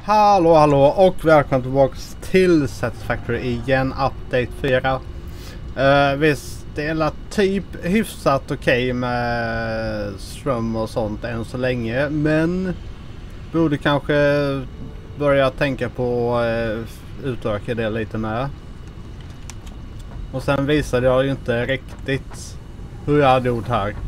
Hallå och välkommen tillbaka till Satisfactory igen, update 4. Visst, det är typ hyfsat okej med ström och sånt än så länge, men borde kanske börja tänka på utöka det lite med. Och sen visade jag ju inte riktigt hur jag hade gjort här.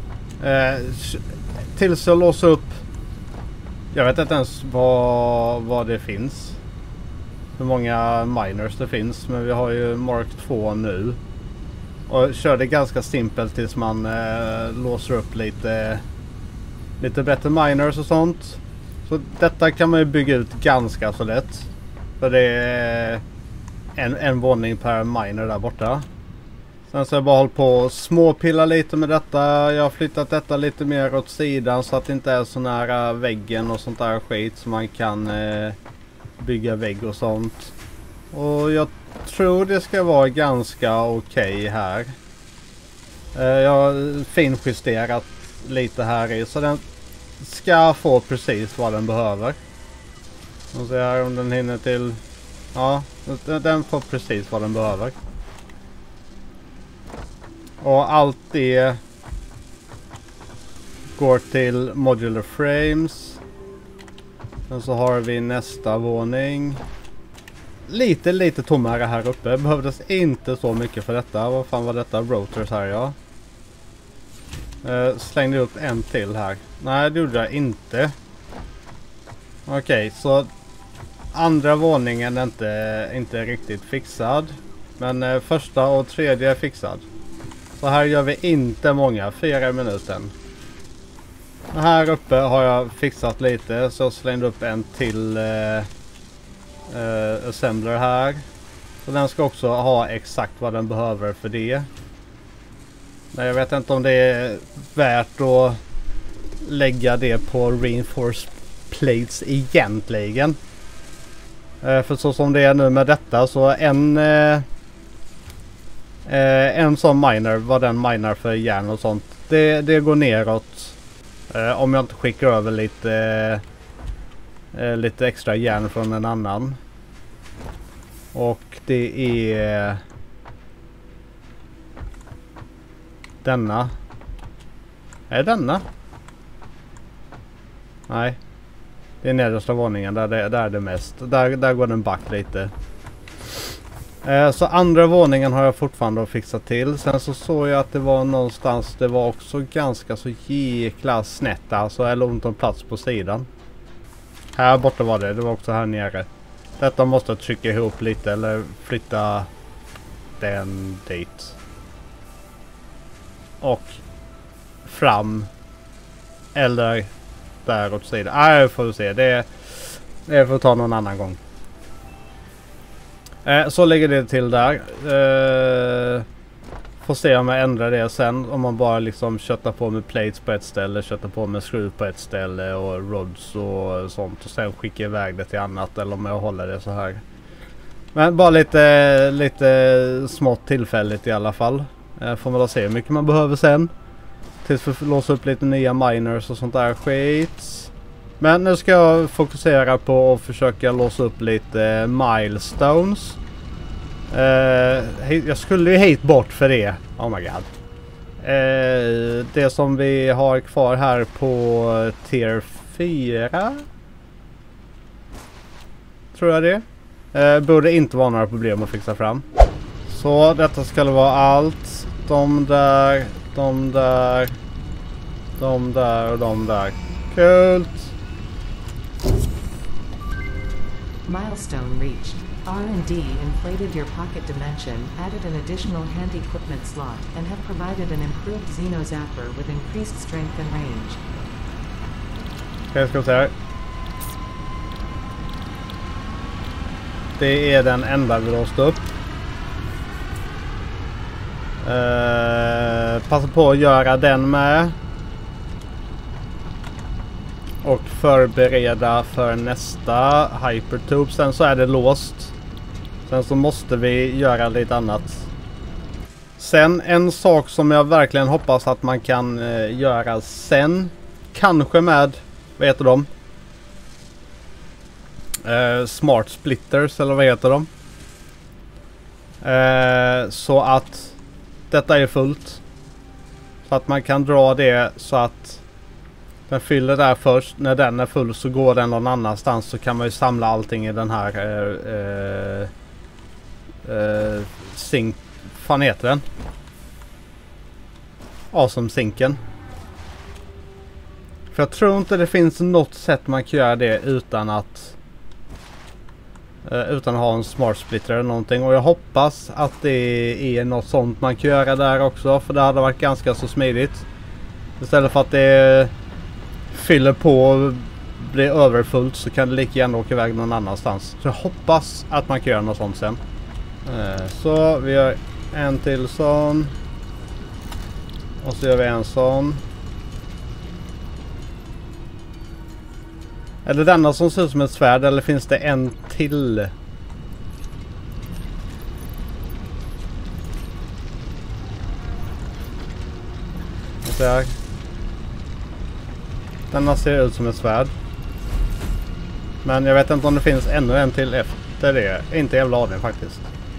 Tills jag låser upp. Jag vet inte ens vad det finns. Hur många miners det finns. Men vi har ju Mark 2 nu. Och kör det ganska simpelt tills man låser upp lite bättre miners och sånt. Så detta kan man ju bygga ut ganska så lätt. För det är en våning per miner där borta. Sen så har jag bara hållit på och småpilla lite med detta. Jag har flyttat detta lite mer åt sidan så att det inte är så nära väggen och sånt där skit. Så man kan bygga vägg och sånt. Och jag tror det ska vara ganska okej här. Jag har finjusterat lite här i så den ska få precis vad den behöver. Och så här om den hinner till... Ja, den får precis vad den behöver. Och allt det går till modular frames. Sen så har vi nästa våning. Lite tommare här uppe. Behövdes inte så mycket för detta. Vad fan var detta? Rotors här, ja. Slängde upp en till här. Nej, det gjorde jag inte. Okej, så andra våningen är inte riktigt fixad. Men första och tredje är fixad. Så här gör vi inte många, 4 minuter. Här uppe har jag fixat lite, så jag slängde upp en till assembler här. Så den ska också ha exakt vad den behöver för det. Men jag vet inte om det är värt att lägga det på reinforced plates egentligen. För så som det är nu med detta så en sån miner, vad den minar för järn och sånt, det går neråt om jag inte skickar över lite extra järn från en annan. Och det är denna. Är denna? Nej. Det är nedersta våningen, där är det mest. Där går den back lite. Så andra våningen har jag fortfarande fixat till. Sen så såg jag att det var någonstans, det var också ganska så jäkla snett alltså, eller ont om plats på sidan. Här borta var det var också här nere. Detta måste jag trycka ihop lite eller flytta den dit. Och fram. Eller där åt sidan. Nej, får vi se. Det får ta någon annan gång. Så lägger det till där. Får se om jag ändrar det sen. Om man bara liksom köttar på med plates på ett ställe, köttar på med skruv på ett ställe och rods och sånt. Och sen skickar iväg det till annat, eller om jag håller det så här. Men bara lite smått tillfälligt i alla fall. Får man då se hur mycket man behöver sen. Tills vi får låsa upp lite nya miners och sånt där skit. Men nu ska jag fokusera på att försöka låsa upp lite milestones. Jag skulle ju hit bort för det. Oh my god. Det som vi har kvar här på tier 4. Tror jag det. Borde inte vara några problem att fixa fram. Så detta ska vara allt. De där och de där. Kul. Milestone reached. R&D inflated your pocket dimension, added an additional hand equipment slot, and have provided an improved Xeno Zapper with increased strength and range. Okej, ska vi se här. Det är den enda vi låste upp. Passa på att göra den med. Och förbereda för nästa hypertube. Sen så är det låst. Sen så måste vi göra lite annat. Sen en sak som jag verkligen hoppas att man kan göra sen. Kanske med, vad heter de? smart splitters eller vad heter de. Så att detta är fullt. Så att man kan dra det så att den fyller där först. När den är full så går den någon annanstans, så kan man ju samla allting i den här sink. Fan heter den? Awesome-sinken. För jag tror inte det finns något sätt man kan göra det utan att ha en smart splitter eller någonting. Och jag hoppas att det är något sånt man kan göra där också, för det hade varit ganska så smidigt. Istället för att det fyller på och blir överfullt, så kan det lika gärna åka iväg någon annanstans. Så jag hoppas att man kan göra något sånt sen. Så vi gör en till sån. Och så gör vi en sån. Är det denna som ser ut som ett svärd, eller finns det en till? Så denna ser ut som ett svärd. Men jag vet inte om det finns ännu en till efter det. Inte jävla aning faktiskt.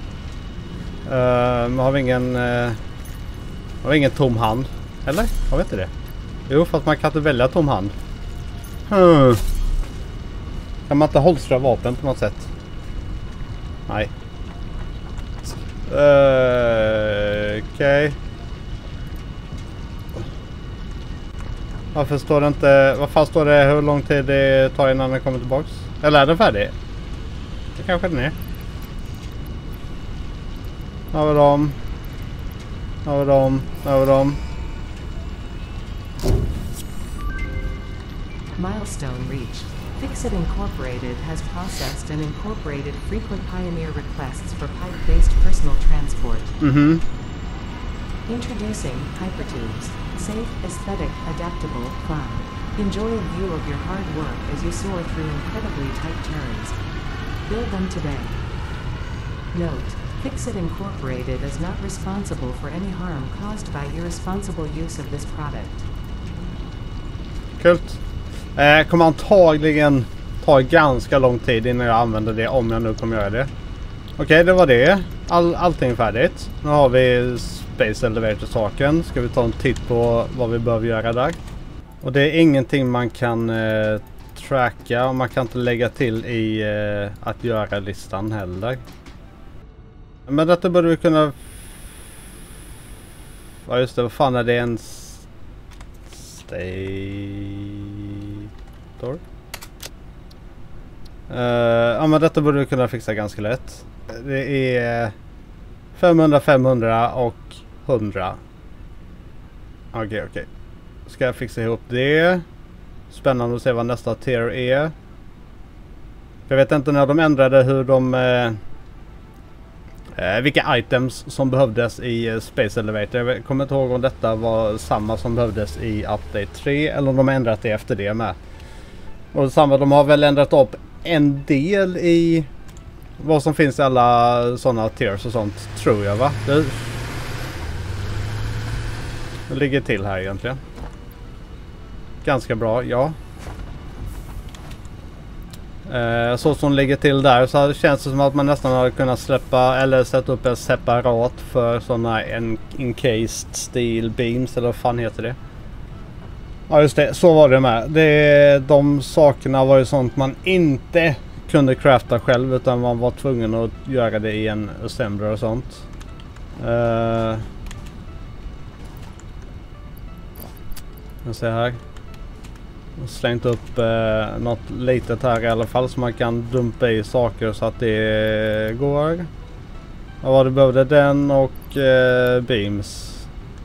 Har vi ingen tom hand? Eller? Jag vet inte det. Jo, fast man kan inte välja tom hand. Kan man inte holstra vapen på något sätt? Nej. Okej. Varför står det inte... Vad fan står det hur lång tid det tar innan den kommer tillbaks? Eller är den färdig? Det kanske den är. Här var de. Här var de. Här var de. Milestone reached. Fixit Incorporated has processed and incorporated frequent Pioneer requests for pipe-based personal transport. Introducing Hypertubes. Safe, aesthetic, adaptable, fun. Enjoy a view of your hard work as you soar through incredibly tight turns. Build them today. Note: Fixit Incorporated is not responsible for any harm caused by irresponsible use of this product. Kult. Kommer antagligen ta ganska lång tid innan jag använder det, om jag nu kommer göra det. Okej, det var det. Allting färdigt. Nu har vi Space Elevator-saken. Ska vi ta en titt på vad vi behöver göra där. Och det är ingenting man kan tracka, och man kan inte lägga till i att göra-listan heller. Men detta borde vi kunna... Ja just det, vad fan är det, en stator? Ja men detta borde vi kunna fixa ganska lätt. Det är 500, 500 och 100. Okej. Ska jag fixa ihop det? Spännande att se vad nästa tier är. Jag vet inte när de ändrade hur de... vilka items som behövdes i Space Elevator. Jag kommer inte ihåg om detta var samma som behövdes i Update 3 eller om de har ändrat det efter det med. Och samma, de har väl ändrat upp en del i vad som finns i alla sådana tiers och sånt, tror jag, va? Det ligger till här egentligen. Ganska bra, ja. Så som ligger till där, så känns det som att man nästan hade kunnat släppa eller sätta upp en separat för sådana encased steel beams, eller vad fan heter det? Ja just det, så var det med. De sakerna var ju sånt man inte kunde crafta själv, utan man var tvungen att göra det i en assembler och sånt. Jag ser här. Slängt upp något litet här i alla fall, så man kan dumpa i saker så att det går. Ja, vad det behövde, den och beams.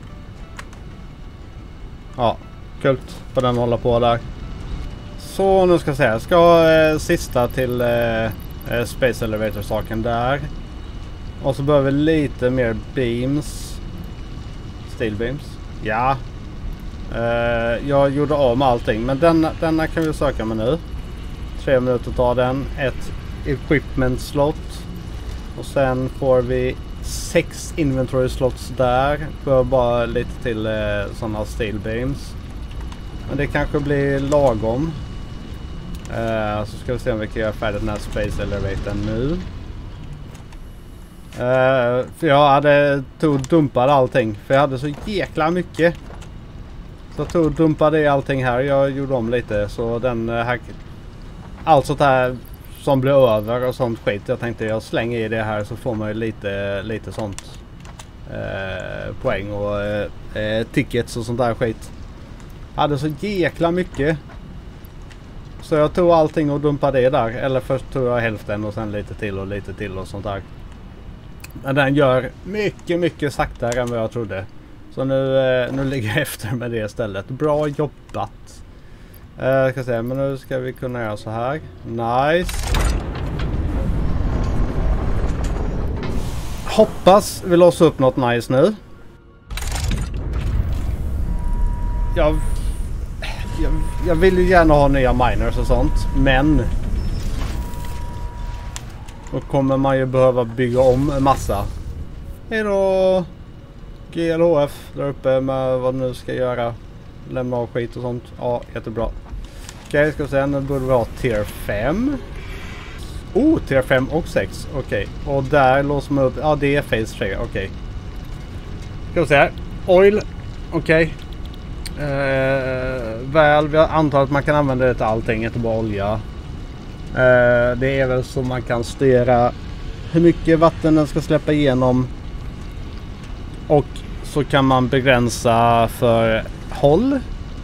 Ja, kult på den hålla på där. Så nu ska jag säga, ska sista till Space Elevator saken där. Och så behöver vi lite mer beams. Steel beams. Ja. Jag gjorde av med allting, men denna kan vi söka med nu. 3 minuter tar den. Ett equipment slot. Och sen får vi 6 inventory slots där. För bara lite till sådana steel beams. Men det kanske blir lagom. Så ska vi se om vi kan göra färdigt den här Space Elevatorn nu. För jag hade dumpade allting. För jag hade så jäkla mycket. Så jag dumpade allting här. Jag gjorde om lite. Så den här... Allt sånt här som blir över och sånt skit. Jag tänkte jag slänger i det här så får man ju lite sånt. Poäng och tickets och sånt där skit. Jag hade så jäkla mycket. Så jag tog allting och dumpade det där. Eller först tog jag hälften och sen lite till och sånt där. Men den gör mycket saktare än vad jag trodde. Så nu ligger jag efter med det istället. Bra jobbat. Ska se, men nu ska vi kunna göra så här. Nice. Hoppas vi låser upp något nice nu. Jag vill ju gärna ha nya miners och sånt. Men då kommer man ju behöva bygga om en massa. Hejdå GLHF där uppe med vad nu ska göra. Lämna av skit och sånt. Ja, jättebra. Okej, ska vi se. Nu borde vi ha tier 5. Tier 5 och 6. Okej. Och där låser man upp. Ja, det är phase 3. Okej. Ska vi se här. Oil. Okej. Väl, jag antar att man kan använda det till allting, inte bara olja. Det är väl så man kan styra hur mycket vatten den ska släppa igenom. Och så kan man begränsa för håll.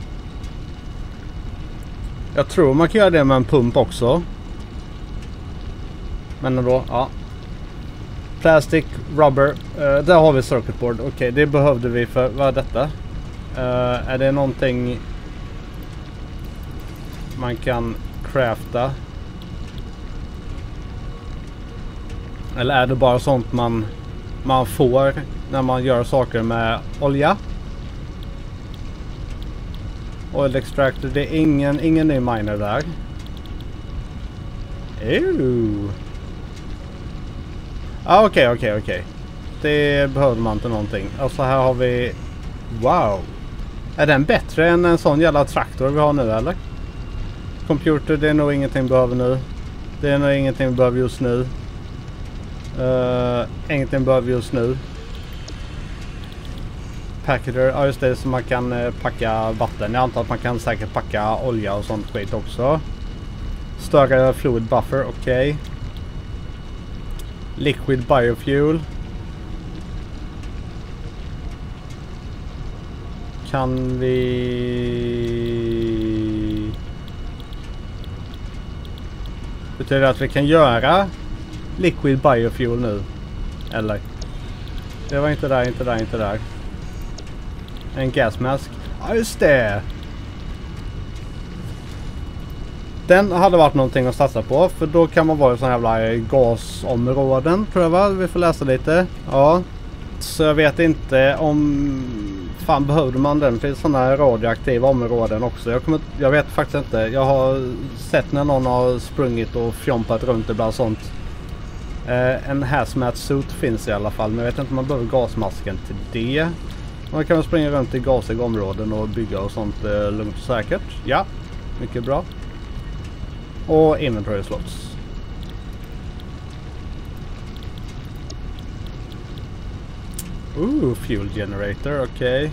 Jag tror man kan göra det med en pump också. Men ändå, ja. Plastic, rubber. Där har vi circuit board. Okej, det behövde vi för, vad är detta? Är det någonting man kan crafta? Eller är det bara sånt man får när man gör saker med olja? Oil extractor, det är ingen ny miner där. Okej. Det behöver man inte någonting. Alltså här har vi... Wow. Är den bättre än en sån jävla traktor vi har nu eller? Computer, det är nog ingenting behöver nu. Det är nog ingenting behöver just nu. Ingenting behöver just nu. Packeter, ja just det, så man kan packa vatten. Jag antar att man kan säkert packa olja och sånt skit också. Större fluid buffer, okej. Liquid biofuel. Kan vi... Betyder det att vi kan göra liquid biofuel nu? Eller? Det var inte där. En gasmask. Ja, just det. Den hade varit någonting att satsa på. För då kan man vara i sådana jävla gasområden. Pröva, vi får läsa lite. Ja. Så jag vet inte om... Fan, behövde man den? Det finns sådana radioaktiva områden också. Jag vet faktiskt inte. Jag har sett när någon har sprungit och fjompat runt ibland sånt. En hazmat suit finns i alla fall. Men jag vet inte om man behöver gasmasken till det. Man kan springa runt i gasiga områden och bygga och sånt lugnt och säkert. Ja, mycket bra. Och inventory slots. Fuel generator, okej.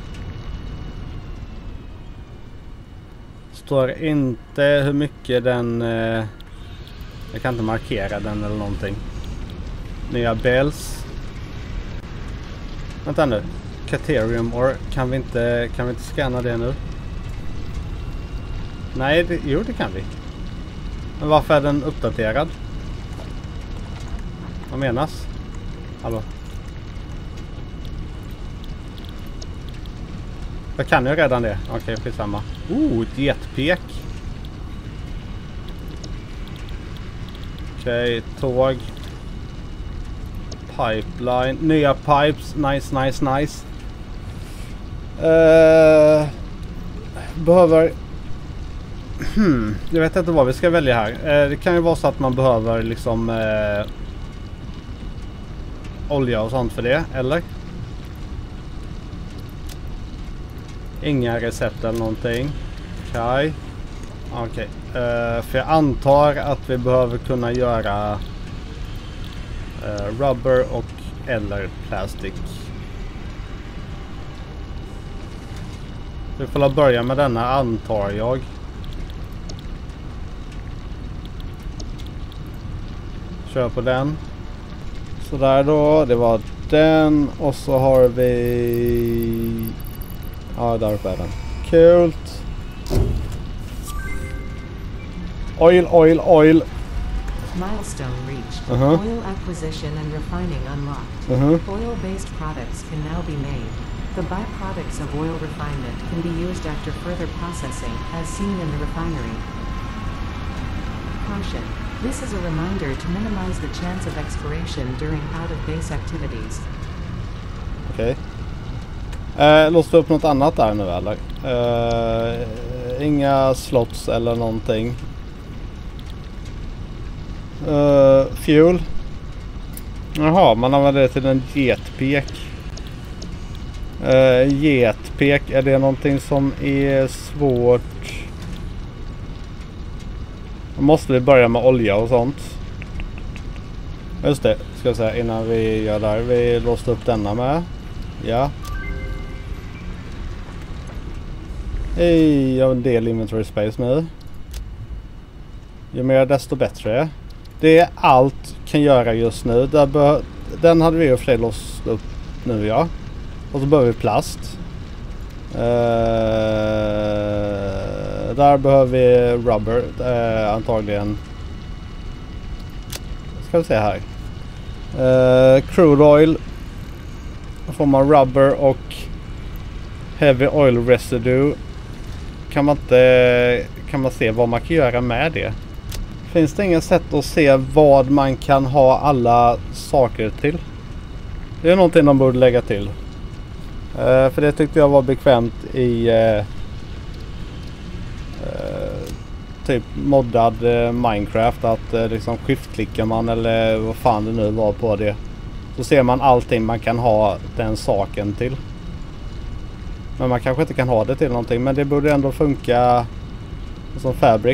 Står inte hur mycket den... jag kan inte markera den eller någonting. Nya bells. Vänta nu. Caterium or kan vi inte scanna det nu? Nej, jo det kan vi. Men varför är den uppdaterad? Vad menas? Hallå? Jag kan ju redan det. Okej, skitsamma. Ett jetpack. Okej, tåg. Pipeline. Nya pipes. Nice. Behöver... jag vet inte vad vi ska välja här. Det kan ju vara så att man behöver liksom olja och sånt för det, eller? Inga recept eller någonting. Okej. För jag antar att vi behöver kunna göra rubber och eller plastic. Vi får börja med denna, antar jag. Kör på den. Så där då, det var den. Och så har vi... Ja, där uppe är den. Kul. Oil. Milestone reached. Oil acquisition and refining unlocked. Oil-based products can now be made. The byproducts of oil refinement can be used after further processing, as seen in the refinery. Caution. This is a reminder to minimize the chance of expiration during out-of-base activities. Okej. Låste upp något annat där nu eller? Inga slots eller någonting. Fuel. Jaha, man använder det till en jetpack. Jetpack, är det någonting som är svårt? Då måste vi börja med olja och sånt. Just det, ska jag säga innan vi gör där. Vi låste upp denna med. Ja. Jag har en del inventory space nu. Ju mer desto bättre. Det är allt kan göra just nu. Den hade vi ju för sig låst upp nu, ja. Och så behöver vi plast. Där behöver vi rubber. Antagligen. Ska vi se här. Crude oil. Då får man rubber och heavy oil residue. Kan man se vad man kan göra med det? Finns det inget sätt att se vad man kan ha alla saker till? Det är någonting de borde lägga till. För det tyckte jag var bekvämt i typ moddad Minecraft. Att liksom skiftklickar man eller vad fan det nu var på det. Så ser man allting man kan ha den saken till. Men man kanske inte kan ha det till någonting. Men det borde ändå funka som fabric.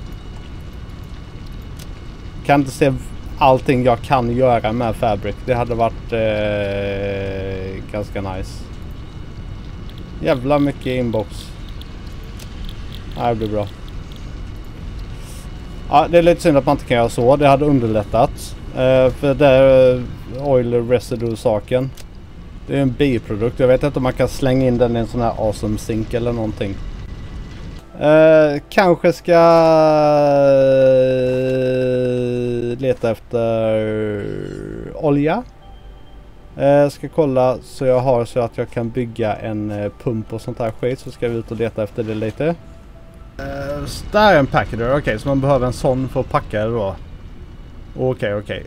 Kan inte se allting jag kan göra med fabric. Det hade varit ganska nice. Jävla mycket inbox. Det blir bra. Ja, det är lite synd att man inte kan göra så. Det hade underlättat. För det är oil residue saken. Det är en biprodukt. Jag vet inte om man kan slänga in den i en sån här awesome sink eller någonting. Kanske ska leta efter olja. Ska kolla så jag har så att jag kan bygga en pump och sånt här skit. Så ska vi ut och leta efter det lite. Där är en packager. Okej, så man behöver en sån för att packa det då. Okej.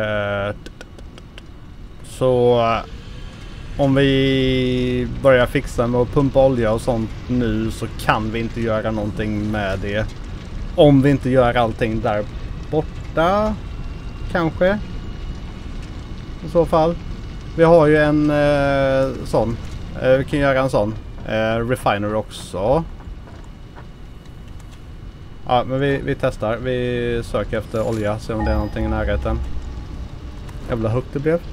Så om vi börjar fixa med att pumpa olja och sånt nu så kan vi inte göra någonting med det. Om vi inte gör allting där borta. Kanske. I så fall. Vi har ju en sån. Vi kan göra en sån. Refiner också. Ja, men vi testar. Vi söker efter olja. Se om det är någonting i närheten. Jävla högt det blev.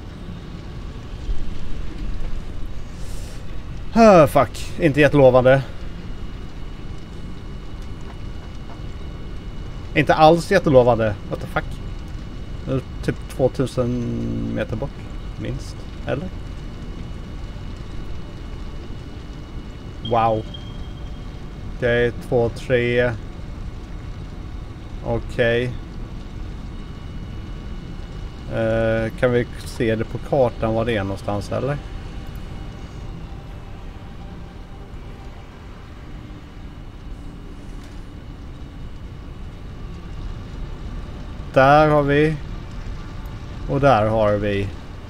Fuck. Inte jättelovande. Inte alls jättelovande. What the fuck? Typ 2000 meter bort. Minst. Eller? Wow. Okej, 2, 3. Okej. Kan vi se det på kartan var det är någonstans eller? Där har vi. Och där har vi.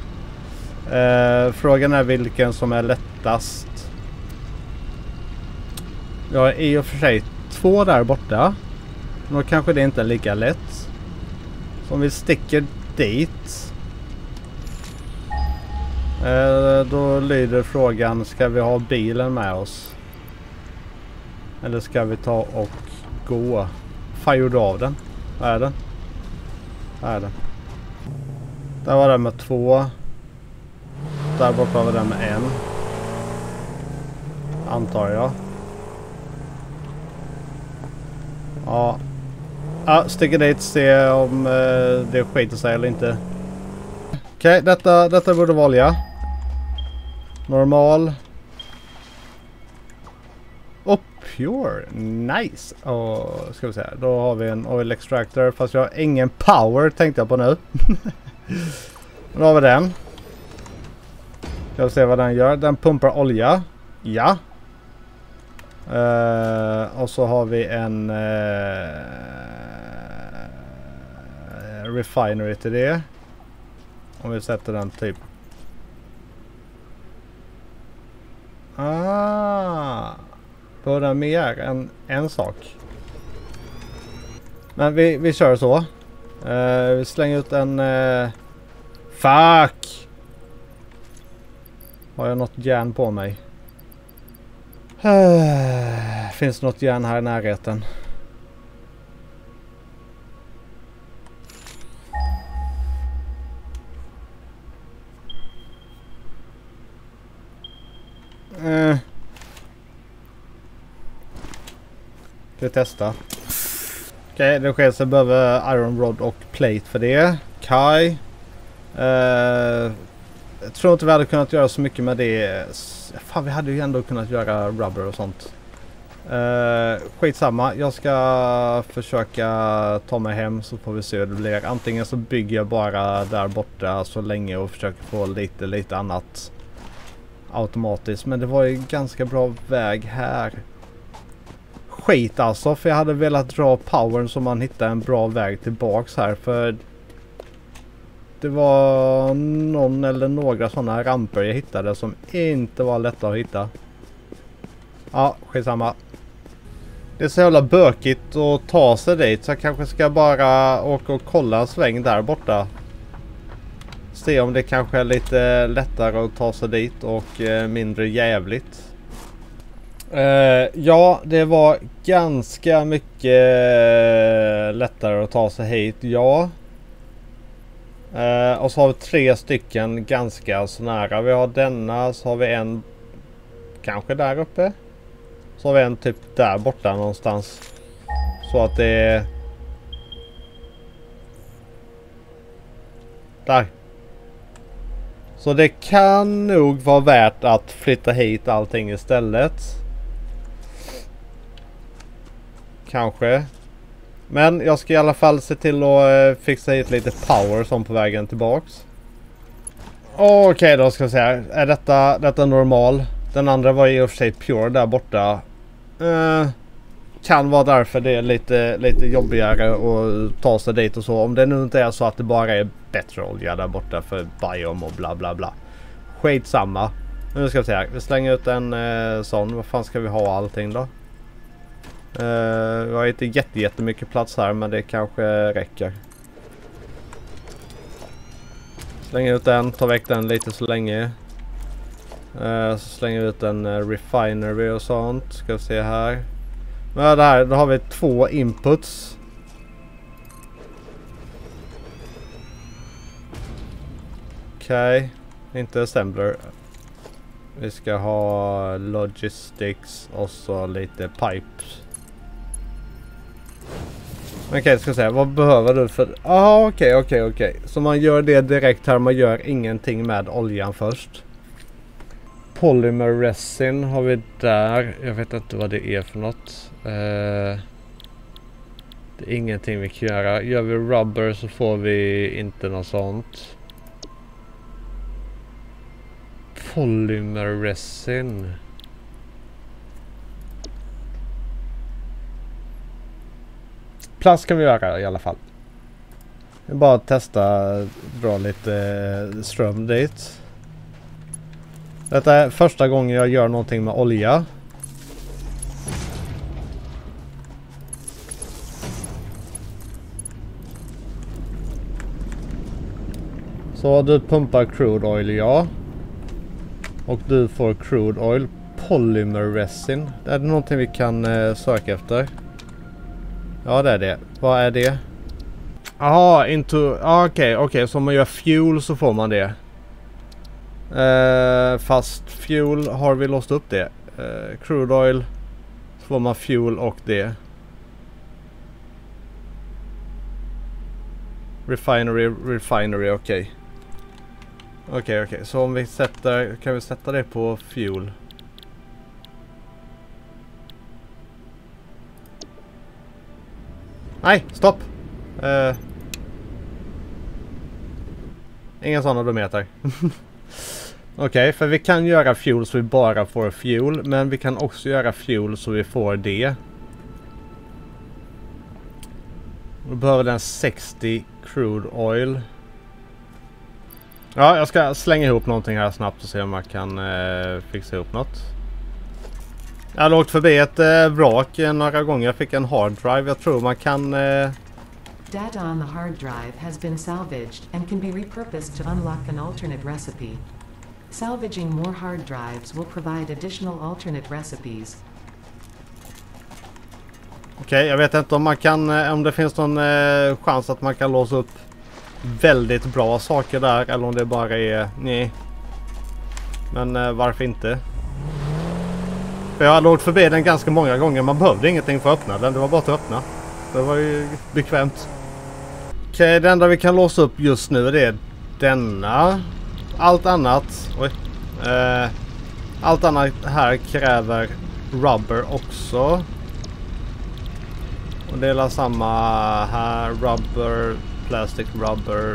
Frågan är vilken som är lättast. Jag är i och för sig 2 där borta. Men då kanske det inte är lika lätt. Så om vi sticker dit. Då lyder frågan. Ska vi ha bilen med oss? Eller ska vi ta och gå? fan gjorde av den? Vad är den? Här är den. Där var den med 2. Där borta var den med 1. Antar jag. Ja. Ja, sticker dit, se om det skiter sig eller inte. Okej, detta borde vara olja. Normal. Och pure. Nice. Och ska vi se. Då har vi en oil extractor. Fast jag har ingen power tänkte jag på nu. Då har vi den. Ska vi se vad den gör. Den pumpar olja. Ja. Och så har vi en refinery till det. Om vi sätter den typ. Då är det mer än en sak. Men vi kör så. Vi slänger ut en... fuck! Har jag något järn på mig? Finns det något järn här i närheten? Ska vi testa? Okej, det sker så behöver iron rod och plate för det. Kai. Jag tror inte vi hade kunnat göra så mycket med det. Fan, vi hade ju ändå kunnat göra rubber och sånt. Skitsamma. Jag ska försöka ta mig hem så får vi se hur det blir. Antingen så bygger jag bara där borta så länge och försöker få lite annat automatiskt. Men det var ju ganska bra väg här. Skit alltså, för jag hade velat dra powern så man hittar en bra väg tillbaks här. För det var någon eller några sådana ramper jag hittade som inte var lätta att hitta. Ja, skitsamma. Det är så jävla bökigt att ta sig dit så jag kanske ska bara åka och kolla en sväng där borta. Se om det kanske är lite lättare att ta sig dit och mindre jävligt. Ja, det var ganska mycket lättare att ta sig hit, ja. Och så har vi 3 stycken ganska så nära. Vi har denna, så har vi en kanske där uppe. Så har vi en typ där borta någonstans. Så att det är... Där. Så det kan nog vara värt att flytta hit allting istället. Kanske. Men jag ska i alla fall se till att fixa hit lite power som på vägen tillbaks. Okej, då ska vi se här. Är detta normal? Den andra var i och för sig pure där borta. Kan vara därför det är lite jobbigare att ta sig dit och så. Om det nu inte är så att det bara är bättre olja där borta för biome och bla bla bla. Skitsamma. Nu ska vi se här. Vi slänger ut en sån. Vad fan ska vi ha allting då? Vi har inte jättemycket plats här, men det kanske räcker. Slänger ut den, tar väck den lite så länge. Så slänger vi ut en refinery och sånt. Ska vi se här. Men där, då har vi 2 inputs. Okej, inte assembler. Vi ska ha logistics och så lite pipes. Okej, ska säga, vad behöver du för... Okej. Så man gör det direkt här, man gör ingenting med oljan först. Polymer resin har vi där. Jag vet inte vad det är för något. Det är ingenting vi kan göra. Gör vi rubber så får vi inte något sånt. Polymer resin. Plast kan vi göra i alla fall. Jag bara testa, dra lite ström dit. Detta är första gången jag gör någonting med olja. Så du pumpar crude oil, ja. Och du får crude oil. Polymer resin. Är det någonting vi kan söka efter? Ja, det är det. Vad är det? Jaha, okej. Så om man gör fuel så får man det. Fast fuel har vi låst upp det. Crude oil så får man fuel och det. Refinery, okej. Okej. Så om vi kan vi sätta det på fuel. Nej, stopp! Inga sådana dumheter. Okej, för vi kan göra fuel så vi bara får fuel. Men vi kan också göra fuel så vi får det. Då behöver den 60 crude oil. Ja, jag ska slänga ihop någonting här snabbt och se om man kan fixa ihop något. Jag har åkt förbi ett vrak några gånger. Jag fick en hard drive. Jag tror man kan... Data on the hard drive has been salvaged and can be repurposed to unlock an alternate recipe. Salvaging more hard drives will provide additional alternate recipes. Okej, jag vet inte om man kan... om det finns någon chans att man kan låsa upp väldigt bra saker där. Eller om det bara är... Nej. Men varför inte? För jag hade åkt förbi den ganska många gånger. Man behövde ingenting för att öppna den. Det var bara att öppna. Det var ju bekvämt. Okej, det enda vi kan låsa upp just nu är det denna. Allt annat... Oj. Allt annat här kräver rubber också. Och det är samma här. Rubber, plastic rubber.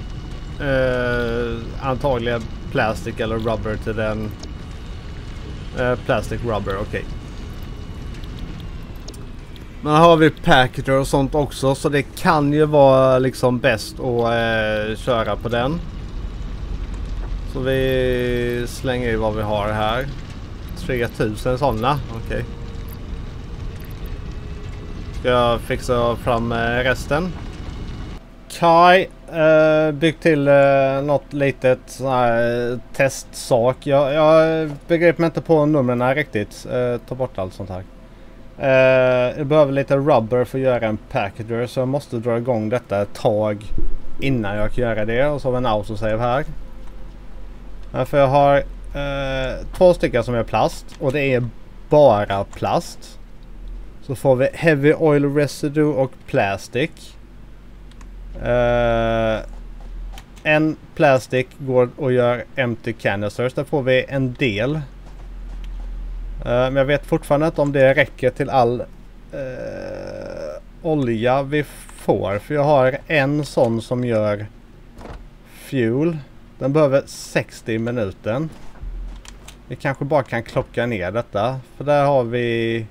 Antagligen plastic eller rubber till den. Plastic rubber, okej. Men här har vi packager och sånt också. Så det kan ju vara liksom bäst att köra på den. Så vi slänger i vad vi har här. 3000 sådana, okej. Ska jag fixa fram resten. Kai byggt till något litet testsak. Jag begrepp mig inte på numren riktigt. Ta bort allt sånt här. Jag behöver lite rubber för att göra en packager. Så jag måste dra igång detta ett tag innan jag kan göra det. Och så har vi en autosave här. För jag har 2 stycken som är plast. Och det är bara plast. Så får vi heavy oil residue och plastic. En plastic går och gör empty canisters. Där får vi en del. Men jag vet fortfarande inte om det räcker till all olja vi får. För jag har en sån som gör fuel. Den behöver 60 minuter. Vi kanske bara kan klocka ner detta. För där har vi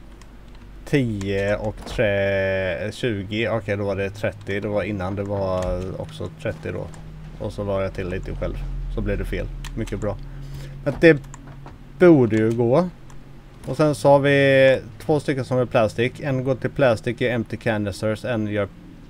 10 och 20. Okej, då var det 30. Det var innan det var också 30 då. Och så la jag till lite själv. Så blev det fel. Mycket bra. Men det borde ju gå. Och sen så har vi 2 stycken som är plastic. En går till plastic i empty canisters. En gör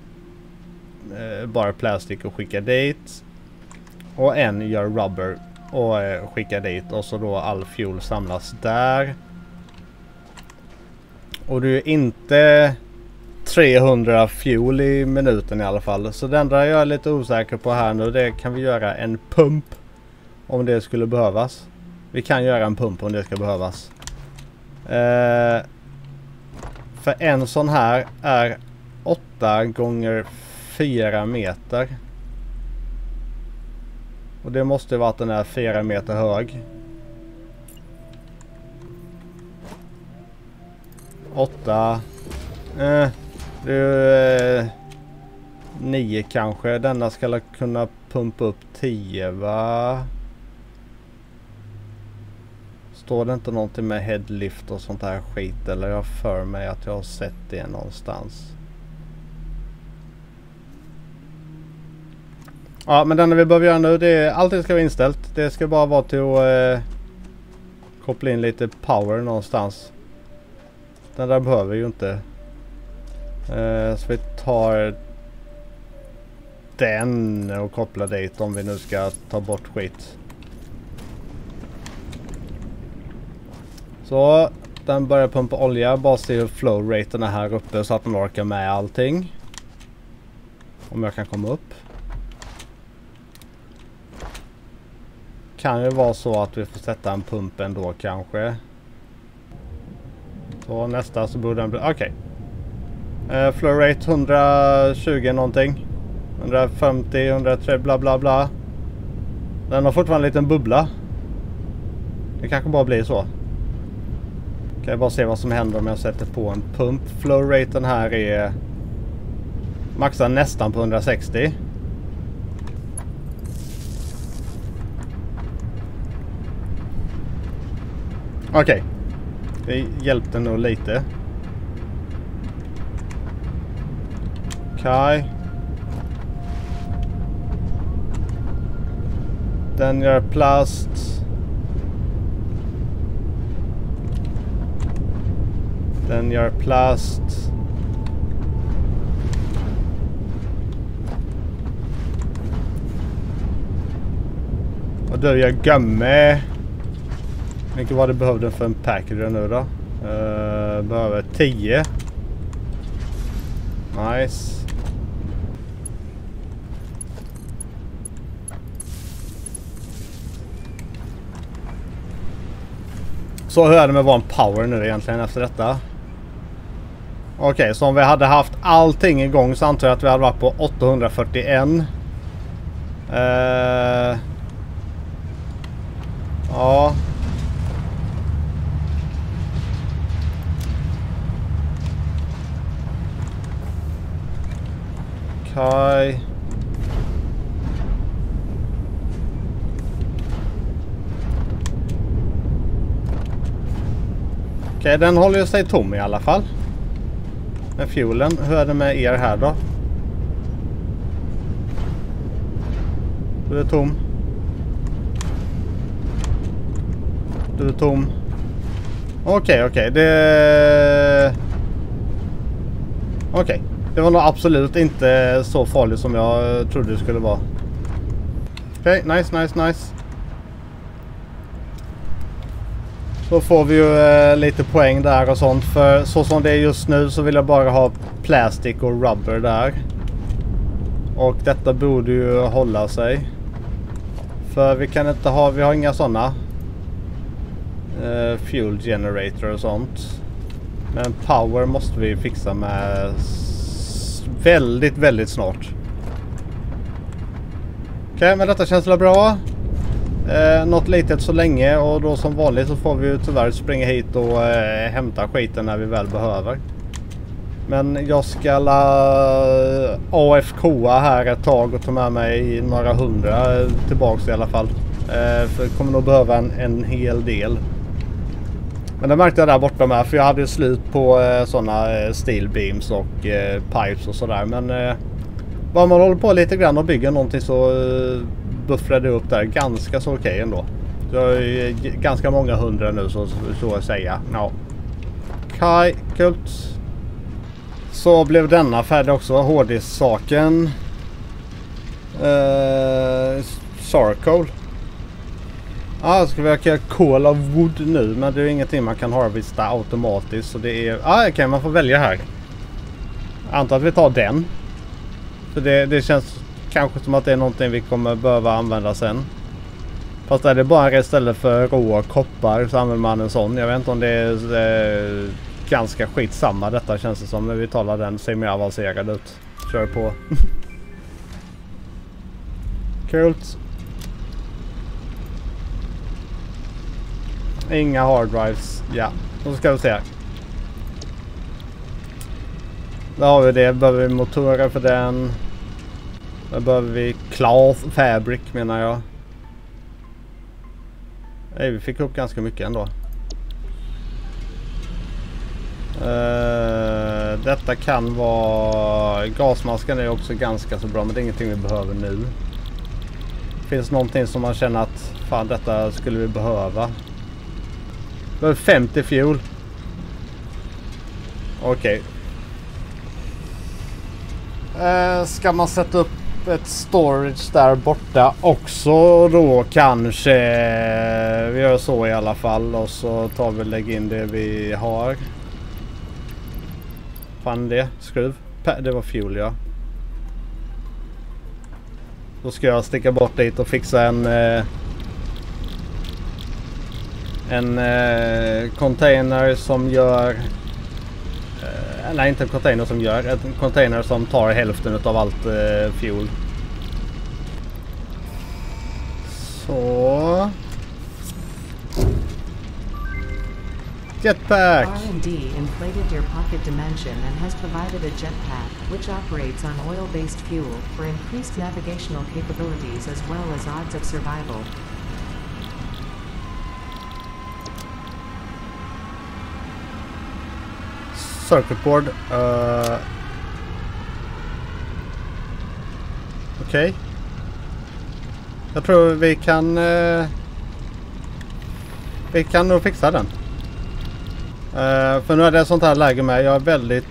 bara plastic och skickar dit. Och en gör rubber och skickar dit. Och så då all fuel samlas där. Och det är inte 300 fuel i minuten i alla fall. Så det enda jag är lite osäker på här nu, det kan vi göra en pump om det skulle behövas. Vi kan göra en pump om det ska behövas. För en sån här är 8 gånger 4 meter. Och det måste vara att den är 4 meter hög. 8. Det är 9 kanske. Denna ska kunna pumpa upp 10, va? Står det inte någonting med headlift och sånt här skit? Eller jag för mig att jag har sett det någonstans. Ja, men den vi behöver göra nu, det är, allting ska vara inställt. Det ska bara vara till att koppla in lite power någonstans. Den där behöver ju inte. Så vi tar den och kopplar dit om vi nu ska ta bort skit. Så Den börjar pumpa olja. Bara se hur flow raten är här uppe så att man orkar med allting. Om jag kan komma upp. Kan ju vara så att vi får sätta en pump ändå kanske. Så nästa så borde den bli... Okej. Flow rate 120 någonting. 150, 130 bla bla bla. Den har fortfarande en liten bubbla. Det kanske bara blir så. Kan jag bara se vad som händer om jag sätter på en pump. Flow raten här är maxar nästan på 160. Okej. Det hjälpte nog lite. Okej. Den gör plast. Den gör plast. Och då gör gömme. Vilket var det behövde för en packager nu då? Behöver 10. Nice. Så hur är det med vår power nu egentligen efter detta? Okej, så om vi hade haft allting igång så antar jag att vi hade varit på 841. Ja. Okej. Okej, den håller ju sig tom i alla fall. Med fuelen. Hur är det med er här då? Du är tom. Du är tom. Okej. Okej. Det var nog absolut inte så farligt som jag trodde det skulle vara. Okej, nice. Då får vi ju lite poäng där och sånt. För så som det är just nu så vill jag bara ha plastic och rubber där. Och detta borde ju hålla sig. För vi kan inte ha, vi har inga sådana fuel generator och sånt. Men power måste vi fixa med väldigt snart. Okej, men detta känns väl bra. Något litet så länge och då som vanligt så får vi ju tyvärr springa hit och hämta skiten när vi väl behöver. Men jag ska AFKa här ett tag och ta med mig några hundra tillbaks i alla fall. För jag kommer nog behöva en hel del. Men det märkte jag där borta med, för jag hade slut på sådana steel beams och pipes och sådär. Men bara man håller på lite grann och bygger någonting så buffrar det upp där ganska så okej ändå. Så jag är ganska många hundra nu så att säga. Ja. Okej, kult. Så blev denna färdig också, hårddisk-saken. Charcoal. Ska vi ha kol av wood nu, men det är ingenting man kan harvesta automatiskt. Så det är... okej, man får välja här. Jag antar att vi tar den. För det känns kanske som att det är någonting vi kommer behöva använda sen. Fast är det bara istället för rå koppar så använder man en sån. Jag vet inte om det är ganska skitsamma detta känns det som. Men vi talar den, ser mer avancerad ut. Kör på. Kult. Inga hard drives. Ja, då ska vi se här. Då har vi det. Behöver vi motorer för den. Då behöver vi cloth fabric menar jag. Nej, vi fick upp ganska mycket ändå. Detta kan vara... Gasmasken är också ganska så bra, men det är ingenting vi behöver nu. Finns någonting som man känner att fan, detta skulle vi behöva. Vi behöver 50 fuel. Okej. Ska man sätta upp ett storage där borta också då kanske. Vi gör så i alla fall och så tar vi och lägger in det vi har. Fan det, skruv. Det var fuel ja. Då ska jag sticka bort dit och fixa en container som gör nej inte en container som gör, en container som tar hälften av allt fuel. Så jetpack. R&D inflated your pocket dimension and has provided a jetpack which operates on oil-based fuel for increased navigational capabilities as well as odds of survival. Circuit board. Okej. Jag tror vi kan nog fixa den. För nu är det sånt här läge med. Jag är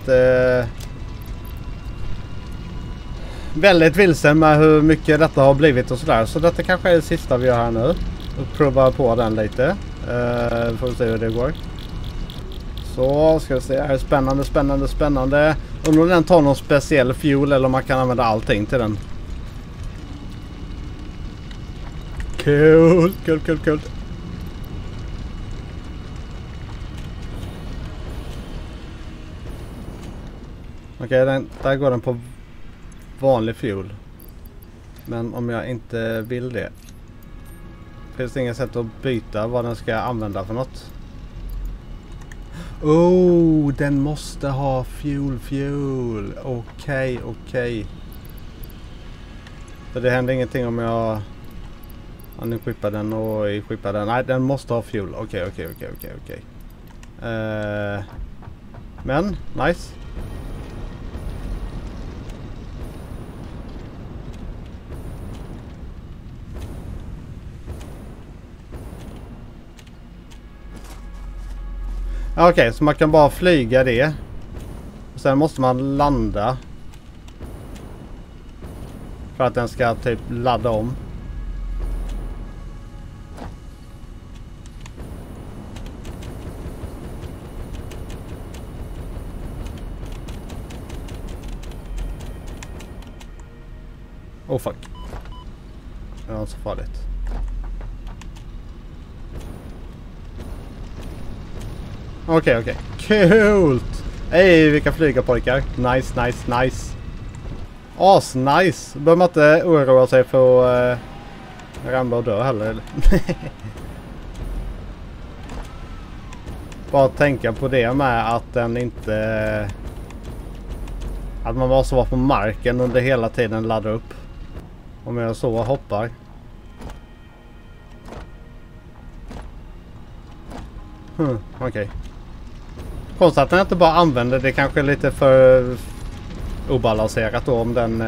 väldigt vilsen med hur mycket detta har blivit och sådär. Så detta kanske är det sista vi gör här nu. Och prova på den lite. Får vi se hur det går. Så ska vi se här. Spännande. Och om den tar någon speciell fuel eller om man kan använda allting till den. Kul. Okej, där går den på vanlig fuel. Men om jag inte vill det. Finns det inget sätt att byta vad den ska använda för något? Oh, den måste ha fuel. Okej. Så det händer ingenting om jag unskippar den och skippar den. Nej, den måste ha fuel. Okej. Men, nice. Okej, så man kan bara flyga det. Och sen måste man landa. För att den ska typ ladda om. Oh fuck. Det var så farligt. Okej. Kul! Hej, vi kan flyga pojkar. Nice. Nice. Behöver man inte oroa sig för ramla och dö heller. Bara tänka på det med att den inte... Att man måste vara på marken under hela tiden ladda upp. Om jag så hoppar. Okej. Konstigt att den inte bara använder det, kanske lite för obalanserat då om den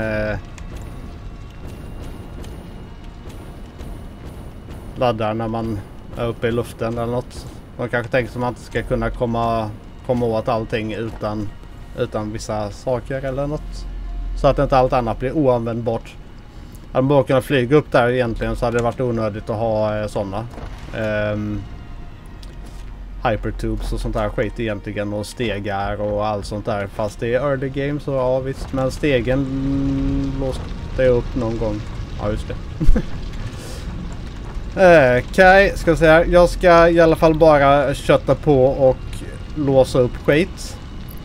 laddar när man är uppe i luften eller något. Man kanske tänker som att man inte ska kunna komma åt allting utan vissa saker eller något. Så att inte allt annat blir oanvändbart. Hade man bara kunnat flyga upp där egentligen så hade det varit onödigt att ha sådana. Hypertubes och sånt där skit egentligen och stegar och allt sånt där. Fast det är early game så ja visst. Men stegen låste jag upp någon gång. Ja just det. Okej, ska vi se här. Jag ska i alla fall bara kötta på och låsa upp skit.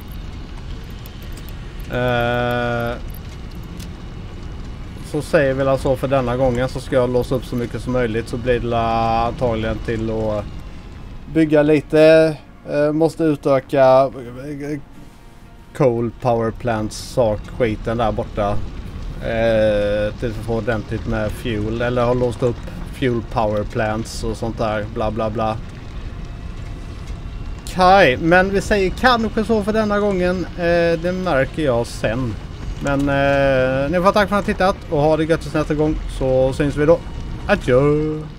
Så säger vi alltså för denna gången så ska jag låsa upp så mycket som möjligt så blir det antagligen till att bygga lite, måste utöka coal power plants skiten där borta till att få ordentligt med fuel eller har låst upp fuel power plants och sånt där bla bla bla. Okej, men vi säger kanske så för denna gången, det märker jag sen. Men ni får tack för att ni har tittat och ha det gött tills nästa gång så syns vi då. Adjö!